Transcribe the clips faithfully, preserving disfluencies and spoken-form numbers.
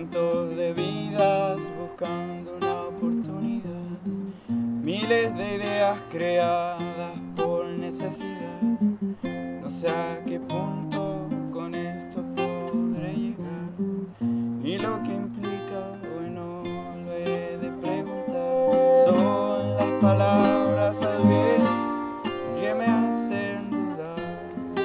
cientos de vidas buscando una oportunidad, miles de ideas creadas por necesidad. No sé a qué punto con esto podré llegar, ni lo que implica, hoy no lo he de preguntar. Son las palabras al viento que me hacen dudar,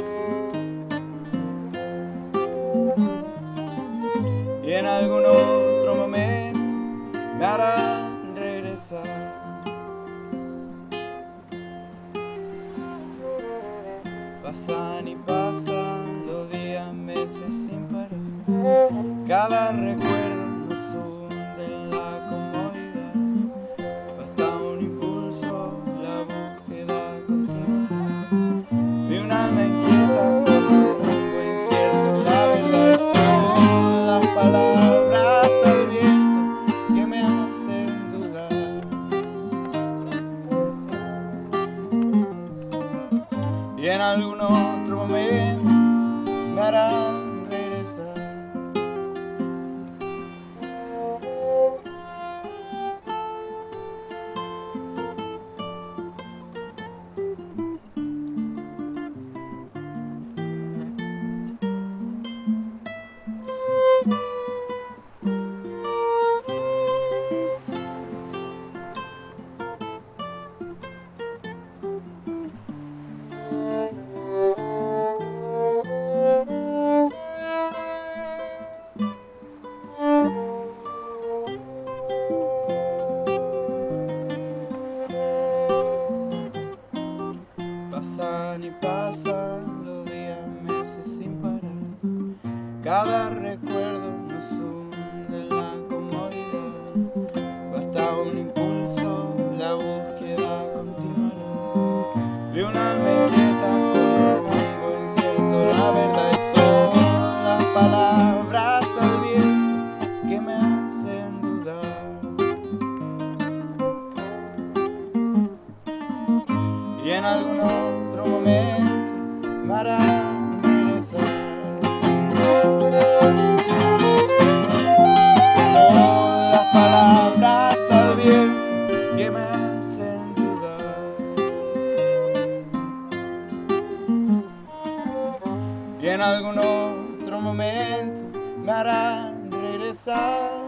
y en algún otro momento me harán regresar. Pasan y pasan los días, meses sin parar. Cada recuerdo nos hunde en la comodidad. Basta un impulso, la búsqueda continua. Vi un alma inquieta con un rumbo incierto. La verdad son las palabras al viento que me hacen dudar. Y en algún otro momento me harán regresar. Pasan y pasan los días, meses sin parar. Cada recuerdo nos hunde en la comodidad. Basta un impulso, la búsqueda continuará. Vi un alma inquieta con rumbo incierto. La verdad son las palabras al viento que me hacen dudar. Y en algún otro momento me harán regresar. Son las palabras al viento que me hacen dudar. Y en algún otro momento me harán regresar.